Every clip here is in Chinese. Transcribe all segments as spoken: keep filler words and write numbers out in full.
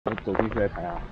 我走进去来拍啊。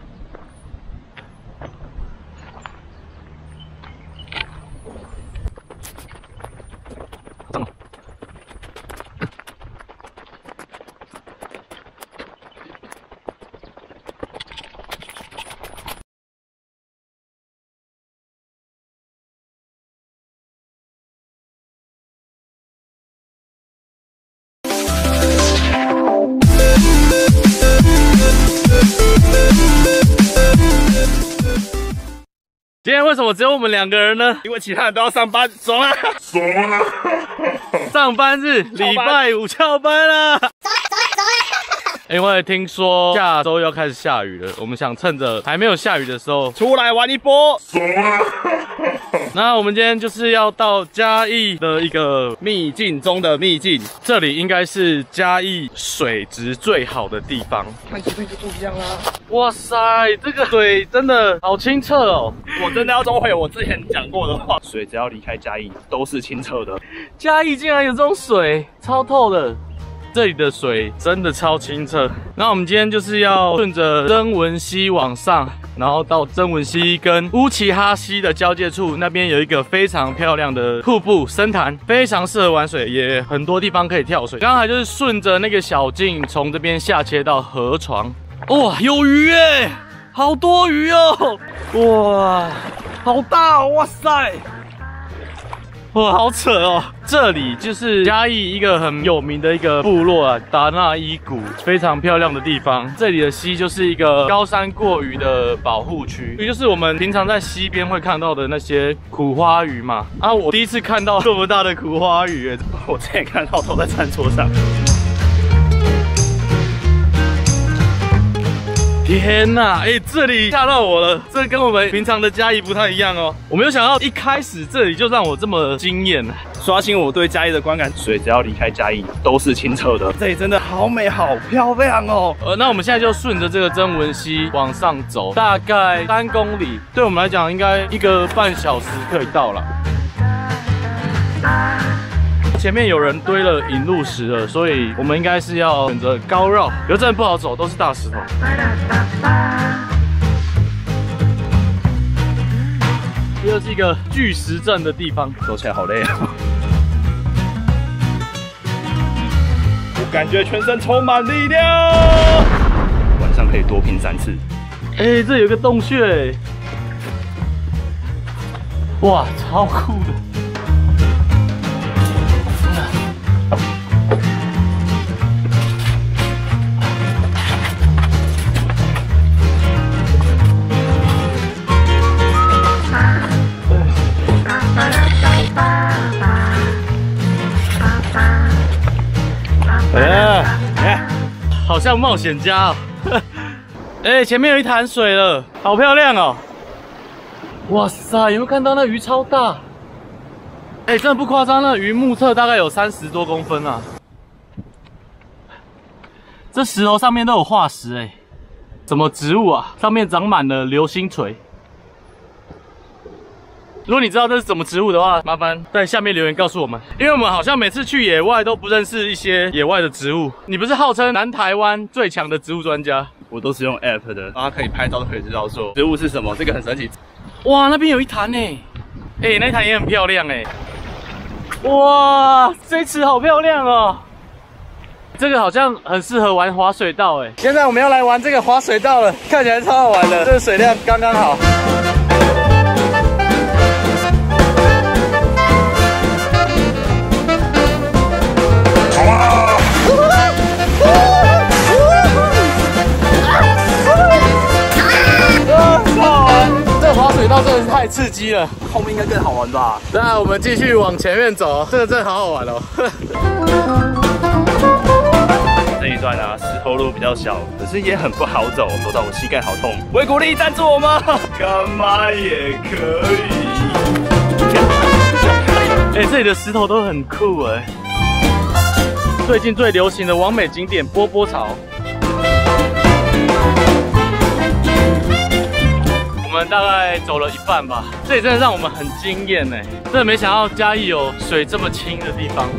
今天为什么只有我们两个人呢？因为其他人都要上班，爽啊！ 爽啊！ 上班日，礼拜五翘班啦！因为听说下周要开始下雨了，我们想趁着还没有下雨的时候出来玩一波。 爽啊！ 那我们今天就是要到嘉义的一个秘境中的秘境，这里应该是嘉义水质最好的地方。 看这边就不一样啦！ 哇塞，这个水真的好清澈哦！ 我真的要收回我之前讲过的话，水只要离开嘉义都是清澈的。 嘉义竟然有这种水，超透的。 这里的水真的超清澈。那我们今天就是要顺着曾文溪往上，然后到曾文溪跟乌奇哈溪的交界处，那边有一个非常漂亮的瀑布深潭，非常适合玩水，也很多地方可以跳水。刚才就是顺着那个小径，从这边下切到河床。哇，有鱼耶，好多鱼哦！哇，好大哦！哇塞！ 哇，好扯哦！这里就是嘉义一个很有名的一个部落啊，达纳伊谷，非常漂亮的地方。这里的溪就是一个高山过鱼的保护区，也就是我们平常在溪边会看到的那些苦花鱼嘛。啊，我第一次看到这么大的苦花鱼，我之前看到都在餐桌上。 天呐，哎、欸，这里吓到我了，这跟我们平常的嘉义不太一样哦。我没有想到一开始这里就让我这么惊艳， 刷新我对嘉义的观感。水只要离开嘉义都是清澈的，这里真的好美好漂亮哦。 呃，那我们现在就顺着这个曾文溪往上走，大概三公里，对我们来讲应该一个半小时可以到了。 前面有人堆了引路石了，所以我们应该是要选择高绕，可是真的不好走，都是大石头。这又是一个巨石阵的地方， 走起来好累啊！我感觉全身充满力量，晚上可以多拼三次。 哎、欸，这有个洞穴，哇，超酷的！ 哎哎，好像冒险家哦！哎，前面有一潭水了，好漂亮哦！哇塞，有没有看到那鱼超大？哎，真的不夸张，那鱼目测大概有三十多公分啊！这石头上面都有化石哎，什么植物啊？上面长满了流星锤。 如果你知道这是什么植物的话，麻烦在下面留言告诉我们，因为我们好像每次去野外都不认识一些野外的植物。你不是号称南台湾最强的植物专家？ 我都是用 app 的，大家可以拍照都可以知道说植物是什么，这个很神奇。 哇，那边有一潭呢，哎、欸，那潭也很漂亮哎。哇，这池好漂亮哦。这个好像很适合玩滑水道哎。现在我们要来玩这个滑水道了，看起来超好玩的，这个水量刚刚好。 滑水道真的是太刺激了， 后面应该更好玩吧？ 那我们继续往前面走，这个真的好好玩哦。 这一段啊，石头路比较小，可是也很不好走，走到我膝盖好痛。维古力赞助我吗？干嘛也可以。 哎、欸，这里的石头都很酷哎。最近最流行的网美景点波波潮。 我们大概走了一半吧，这里真的让我们很惊艳哎！真的没想到嘉义有水这么清的地方。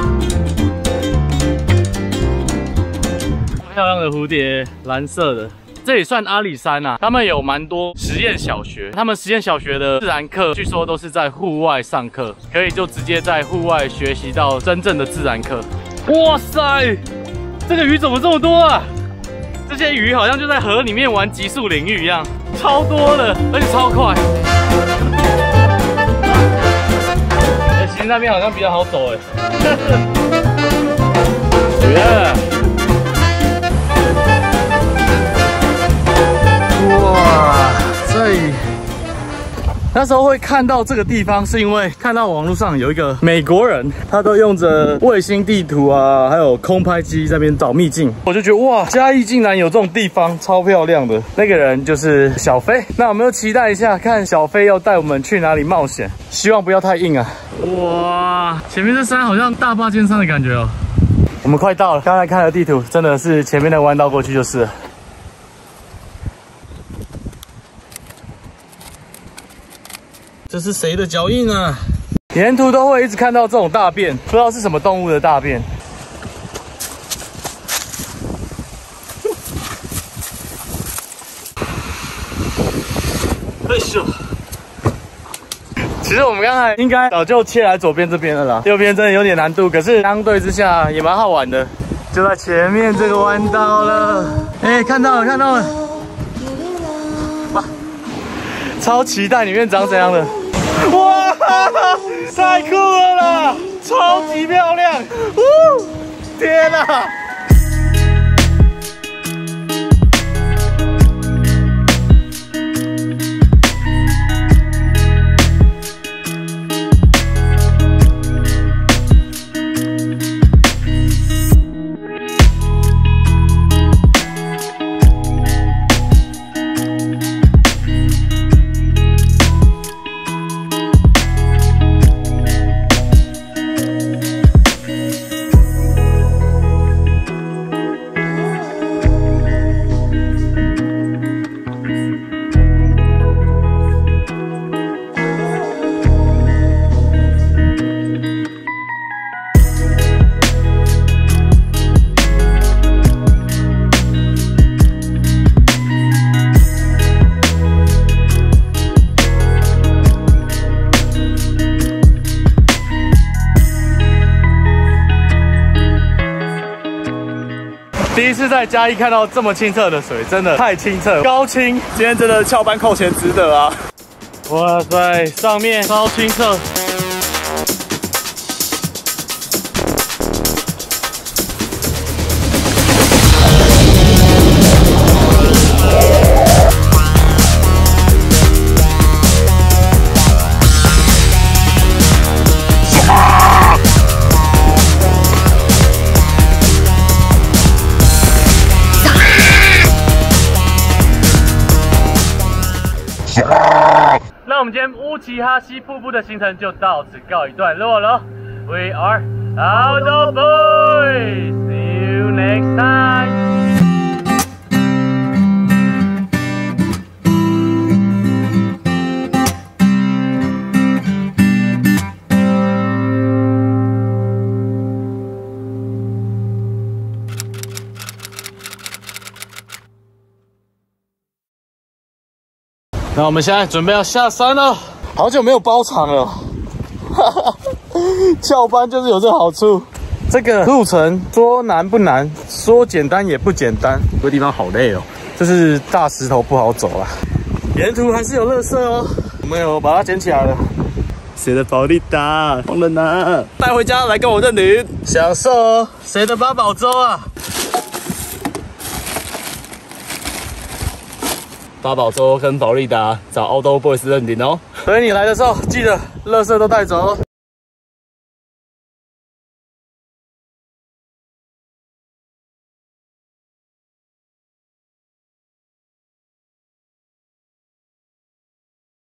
漂亮的蝴蝶，蓝色的， 这里算阿里山啊，他们有蛮多实验小学，他们实验小学的自然课据说都是在户外上课，可以就直接在户外学习到真正的自然课。哇塞，这个鱼怎么这么多啊？这些鱼好像就在河里面玩极速领域一样，超多的，而且超快。哎，其实那边好像比较好走哎。Yeah. 哇，这里那时候会看到这个地方，是因为看到网络上有一个美国人，他都用着卫星地图啊，还有空拍机在那边找秘境，我就觉得哇，嘉义竟然有这种地方，超漂亮的。那个人就是小飞，那我们就期待一下，看小飞要带我们去哪里冒险，希望不要太硬啊。哇，前面这山好像大霸尖山的感觉哦。我们快到了，刚才看了地图，真的是前面的弯道过去就是了。这是谁的脚印啊？沿途都会一直看到这种大便，不知道是什么动物的大便。哎呦！其实我们刚才应该早就切来左边这边了啦，右边真的有点难度，可是相对之下也蛮好玩的。就在前面这个弯道了，哎，看到了，看到了！哇，超期待里面长怎样的！哇，太酷了啦，超级漂亮！呜，天哪！第一次在嘉义看到这么清澈的水，真的太清澈，高清。今天真的翘班扣钱值得啊！哇塞，上面超清澈。那我们今天乌奇哈西瀑布的行程就到此告一段落了。We are Outdoor Boys. See you next time. 那我们现在准备要下山了，好久没有包场了，哈哈，翘班就是有这个好处。这个路程说难不难，说简单也不简单，有个地方好累哦，就是大石头不好走啦。沿途还是有垃圾哦，我们有把它捡起来了。谁的保利达？忘了拿，带回家来跟我认领，享受哦。谁的八宝粥啊？八宝粥跟保利达找Outdoor Boys认领哦。所以你来的时候记得垃圾都带走哦。